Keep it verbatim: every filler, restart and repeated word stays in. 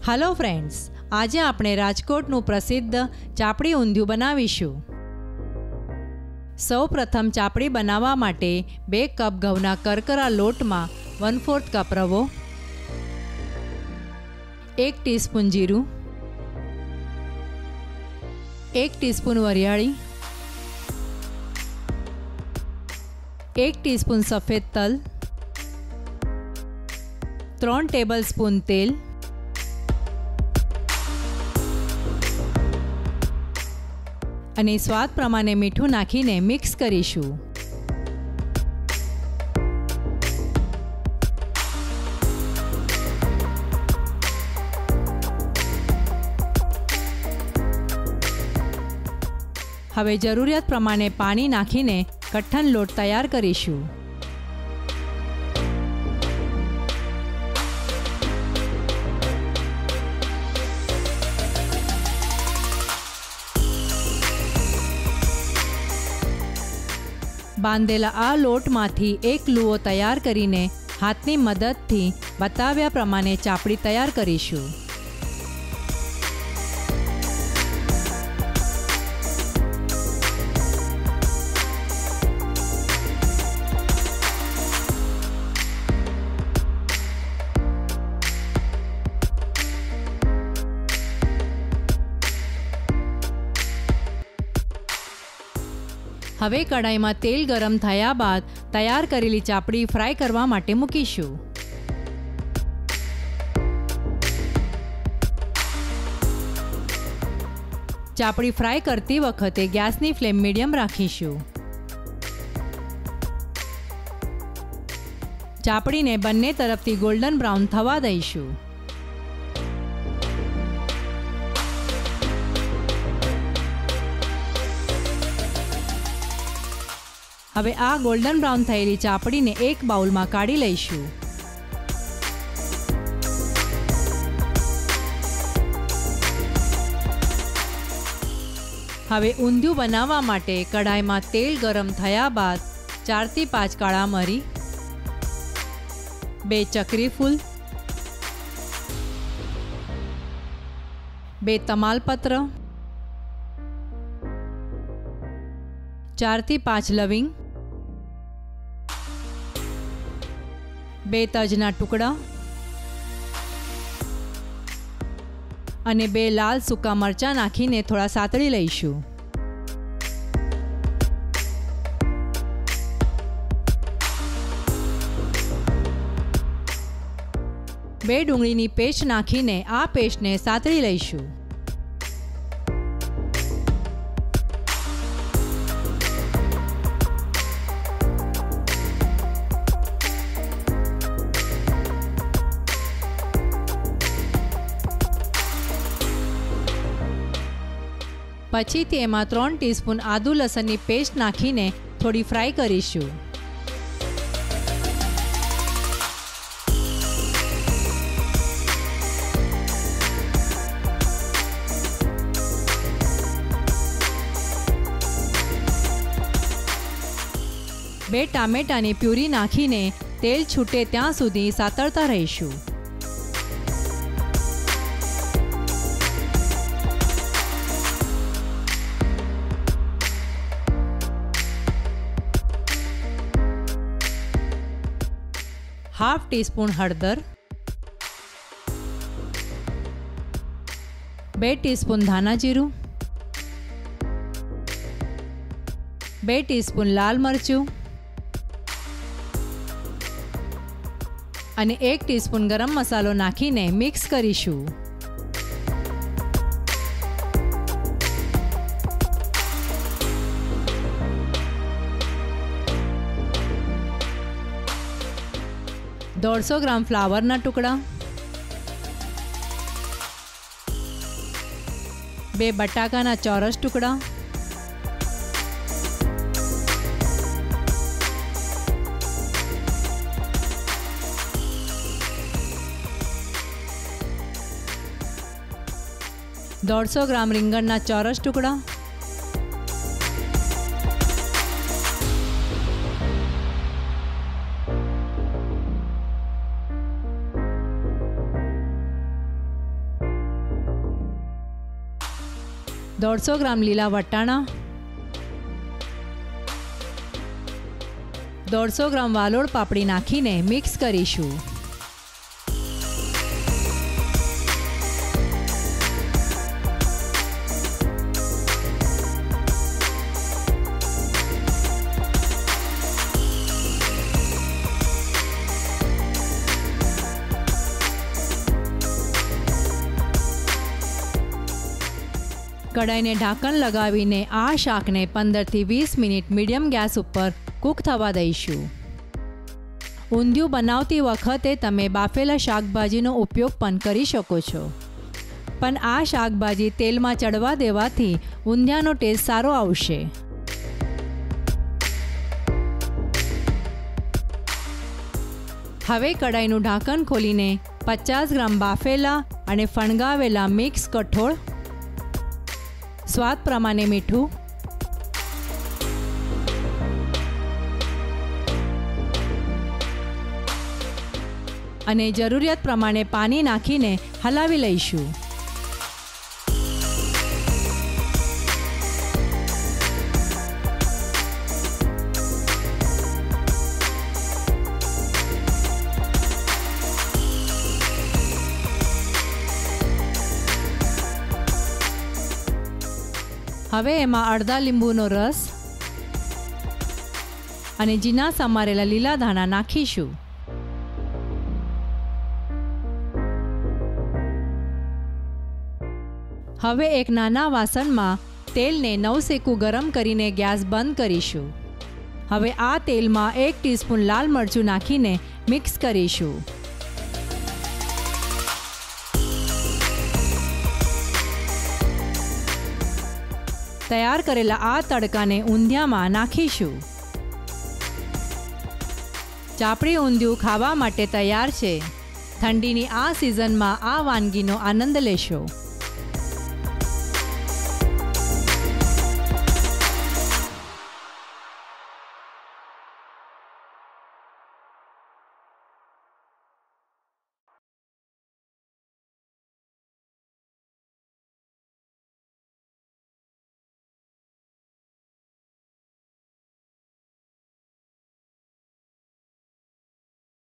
Hello friends, आज आपणे राजकोटનું प्रसिद्ध ચાપડી ઊંધિયું બનાવીશું। सौ प्रथम ચાપડી बनावा माटे बे कप घऊना करकरा लोट में वन फोर्थ कप रवो, एक टीस्पून जीरु, एक टीस्पून वरियाળી, एक टीस्पून सफेद तल, त्रण टेबल स्पून तेल, અને સ્વાદ પ્રમાણે મીઠું નાખીને મિક્સ કરીશું। હવે જરૂરિયાત પ્રમાણે પાણી નાખીને કઠણ લોટ તૈયાર કરીશું। बांधेला आ लोट मांथी एक लूओ तैयार करीने हाथनी मददथी बताव्या प्रमाणे चापड़ी तैयार करीशुं। हवे कढ़ाई में तेल गरम थया बाद तैयार करेली चापड़ी फ्राय करवा माटे मूकीशुं। चापड़ी फ्राय करती वखते गैसनी फ्लेम मीडियम राखीशुं। चापड़ी ने बंने तरफथी गोल्डन ब्राउन थवा दईशुं। हवे आ गोल्डन ब्राउन थयेली चापड़ी ने एक बाउल में काढ़ी लईशुं। हवे ऊंधिયું बनावा माटे कढ़ाई में तेल गरम थया बाद चार थी पांच काळा मरी, बे चक्री फूल, बे तमालपत्र, चार थी पांच लविंग, बे तजना टुकड़ा अने बे लाल सूका मरचा नाखीने थोड़ा सातળી लईशुं। बे डુંગળીની પેસ્ટ નાખીને આ પેસ્ટને સાતળી લઈશું। पछीथी एमां त्रण टीस्पून आदू लसणनी पेस्ट नाखीने थोड़ी फ्राय करीशुं। बे टामेटानी प्यूरी नाखीने तेल छूटे त्यां सुधी सातळता रहीशुं। हाफ टीस्पून हळदर, बे टीस्पून धाना जीरु, बे टीस्पून लाल मरचुं अने एक टीस्पून गरम मसालो नाखीने मिक्स करीशुं। दौड़ सौ ग्राम फ्लावर ना टुकड़ा, बे बटाका ना चौरस टुकड़ा, दौड़ सौ ग्राम રીંગણ ना चौरस टुकड़ा, દોઢસો ગ્રામ લીલા વટાણા, દોઢસો ગ્રામ વાલોળ પાપડી નાખીને મિક્સ કરીશું. કડાઈને ઢાંકણ લગાવીને આ શાકને પંદરથી વીસ મિનિટ મીડિયમ ગેસ ઉપર કૂક થવા દઈશું. ઊંધિયું બનાવતી વખતે તમે બાફેલા શાકભાજીનો ઉપયોગ પણ કરી શકો છો, પણ આ શાકભાજી તેલમાં ચડવા દેવાથી ઊંધિયાનો ટેસ્ટ સારો આવશે. હવે કડાઈનું ઢાંકણ ખોલીને પચાસ ગ્રામ બાફેલા અને ફણગાવેલા મિક્સ કઠોળ, સ્વાદ પ્રમાણે મીઠું, અને જરૂરિયાત પ્રમાણે પાણી નાખીને હલાવી લઈશું. હવે એમાં અડધા લીંબુનો રસ અને ઝીણા સમારેલા લીલા ધાણા નાખીશું. હવે એક નાના વાસણમાં તેલને નવસેકું ગરમ કરીને ગેસ બંધ કરીશું. હવે આ તેલમાં એક ટીસ્પૂન લાલ મરચું નાખીને મિક્સ કરીશું. તૈયાર કરેલા આ તડકાને ઊંધિયામાં નાખીશું. ચાપડી ઊંધિયું ખાવા માટે તૈયાર છે. ઠંડીની આ સિઝનમાં આ વાનગીનો આનંદ લેશો.